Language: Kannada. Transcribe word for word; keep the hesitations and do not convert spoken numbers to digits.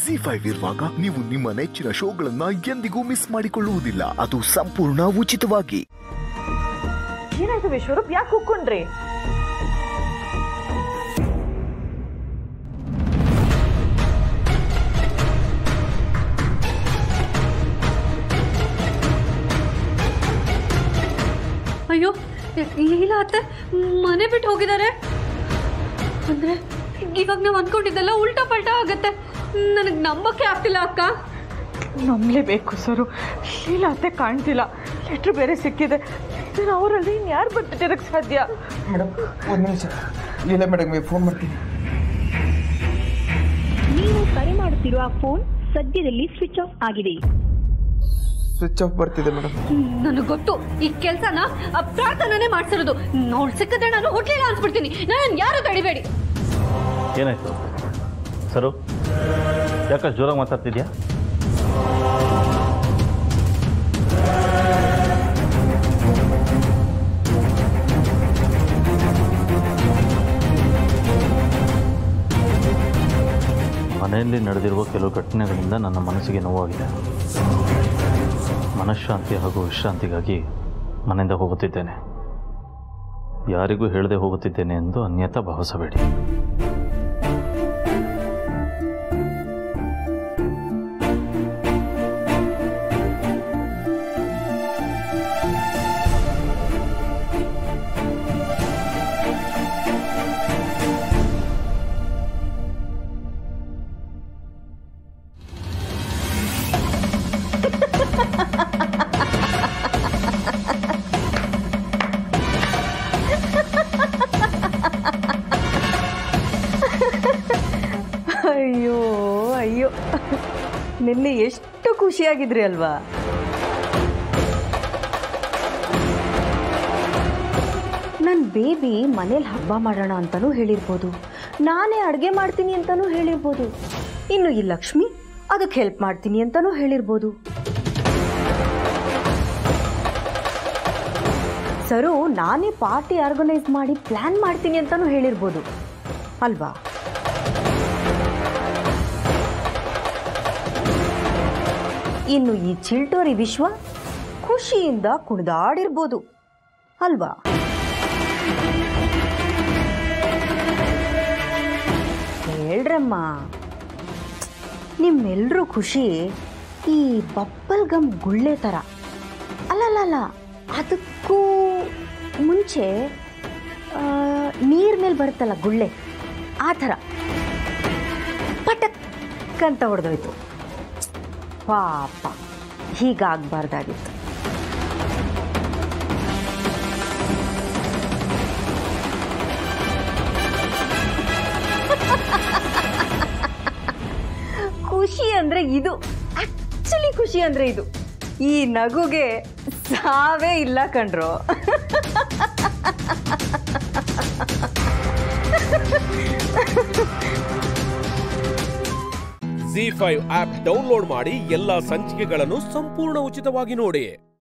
ಜಿ ಫೈವ್ ಇರುವಾಗ ನೀವು ನಿಮ್ಮ ನೆಚ್ಚಿನ ಶೋಗಳನ್ನ ಎಂದಿಗೂ ಮಿಸ್ ಮಾಡಿಕೊಳ್ಳುವುದಿಲ್ಲ, ಅದು ಸಂಪೂರ್ಣ ಉಚಿತವಾಗಿ. ಏನಾಯ್ತು ವಿಶ್ವರೂಪ್, ಯಾಕೆ ಕೂತ್ಕೊಂಡ್ರಿ? ಅಯ್ಯೋ ಲೀಲಾ ಅತ್ತೆ ಮನೆ ಬಿಟ್ಟು ಹೋಗಿದ್ದಾರೆ ಅಂದ್ರೆ ಇವಾಗ ನಾವು ಅನ್ಕೊಂಡಿದ್ದೆಲ್ಲ ಉಲ್ಟಾ ಪಲ್ಟಾ ಆಗತ್ತೆ. ನನಗೆ ನಂಬಕ್ಕೆ ಆಗ್ತಿಲ್ಲ ಅಕ್ಕ. ನಂಬಲೇಬೇಕು ಸರು, ಲೀಲಾ ಅತ್ತೆ ಕಾಣ್ತಿಲ್ಲ, ಲೆಟ್ರ್ ಬೇರೆ ಸಿಕ್ಕಿದೆ. ಇದನ್ನ ಅವರಲ್ಲಿ ಇನ್ಯಾರು ಬರ್ತಿರೋಕ್ಕೆ ಸಾಧ್ಯ? ಮೇಡಮ್ ಒಂದು ನಿಮಿಷ, ಲೀಲಾ ಮೇಡಮ್ಗೆ ಫೋನ್ ಮಾಡ್ತೀನಿ. ನೀವು ಕರೆ ಮಾಡುತ್ತಿರುವ ಫೋನ್ ಸದ್ಯದಲ್ಲಿ ಸ್ವಿಚ್ ಆಫ್ ಆಗಿದೆ. ಸ್ವಿಚ್ ಆಫ್ ಬರ್ತಿದೆ ಮೇಡಮ್. ನನಗೆ ಗೊತ್ತು ಈ ಕೆಲಸನ ಪ್ರಾರ್ಥನೆ ಮಾಡ್ಸಿರೋದು. ನೋಡ್ ಸಿಕ್ಕಿದ್ರೆ ನಾನು ಹುಟ್ಲಿಲ್ಲ ಅನ್ಸ್ಬಿಡ್ತೀನಿ. ನಾನು ಯಾರು ತಡಿಬೇಡಿ. ಏನಾಯ್ತು ಸರು, ಯಾಕಷ್ಟು ಜೋರಾಗಿ ಮಾತಾಡ್ತಿದ್ಯಾ? ಮನೆಯಲ್ಲಿ ನಡೆದಿರುವ ಕೆಲವು ಘಟನೆಗಳಿಂದ ನನ್ನ ಮನಸ್ಸಿಗೆ ನೋವಾಗಿದೆ. ಮನಃಶಾಂತಿ ಹಾಗೂ ವಿಶ್ರಾಂತಿಗಾಗಿ ಮನೆಯಿಂದ ಹೋಗುತ್ತಿದ್ದೇನೆ. ಯಾರಿಗೂ ಹೇಳದೆ ಹೋಗುತ್ತಿದ್ದೇನೆ ಎಂದು ಅನ್ಯತಾ ಭಾವಿಸಬೇಡಿ. ಅಯ್ಯೋ ಅಯ್ಯೋ, ನಿನ್ನೆ ಎಷ್ಟು ಖುಷಿಯಾಗಿದ್ರಿ ಅಲ್ವಾ? ನನ್ನ ಬೇಬಿ ಮನೇಲಿ ಹಬ್ಬ ಮಾಡೋಣ ಅಂತಲೂ ಹೇಳಿರ್ಬೋದು, ನಾನೇ ಅಡುಗೆ ಮಾಡ್ತೀನಿ ಅಂತಲೂ ಹೇಳಿರ್ಬೋದು, ಇನ್ನು ಈ ಲಕ್ಷ್ಮಿ ಅದಕ್ಕೆ ಹೆಲ್ಪ್ ಮಾಡ್ತೀನಿ ಅಂತಲೂ ಹೇಳಿರ್ಬೋದು. ಸರು ನಾನೇ ಪಾರ್ಟಿ ಆರ್ಗನೈಸ್ ಮಾಡಿ ಪ್ಲ್ಯಾನ್ ಮಾಡ್ತೀನಿ ಅಂತಲೂ ಹೇಳಿರ್ಬೋದು ಅಲ್ವಾ? ಇನ್ನು ಈ ಚಿಲ್ಟೋರಿ ವಿಶ್ವ ಖುಷಿಯಿಂದ ಕುಣಿದಾಡಿರ್ಬೋದು ಅಲ್ವಾ? ಹೇಳ್ರಮ್ಮ, ನಿಮ್ಮೆಲ್ಲರೂ ಖುಷಿ ಈ ಬಬ್ಬಲ್ ಗಮ್ ಗುಳ್ಳೆ ಥರ ಅಲ್ಲಲ್ಲ, ಅದಕ್ಕೂ ಮುಂಚೆ ನೀರ್ ಮೇಲೆ ಬರುತ್ತಲ್ಲ ಗುಳ್ಳೆ, ಆ ಥರ ಪಟಕ್ ಅಂತ ಹೊಡೆದೋಯ್ತು. ಪಾಪ, ಹೀಗಾಗಬಾರ್ದಾಗಿತ್ತು. ಖುಷಿ ಅಂದ್ರೆ ಇದು, ಆಕ್ಚುಲಿ ಖುಷಿ ಅಂದ್ರೆ ಇದು. ಈ ನಗುಗೆ ಸಾವೇ ಇಲ್ಲ ಕಣ್ರೋ. ಜಿ ಫೈವ್ ಆಪ್ ಡೌನ್ಲೋಡ್ ಮಾಡಿ ಎಲ್ಲಾ ಸಂಚಿಕೆಗಳನ್ನು ಸಂಪೂರ್ಣ ಉಚಿತವಾಗಿ ನೋಡಿ.